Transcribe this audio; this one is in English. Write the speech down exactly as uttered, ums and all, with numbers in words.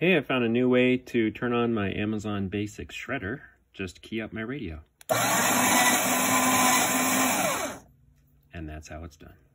Hey, I found a new way to turn on my Amazon Basics shredder. Just key up my radio. And that's how it's done.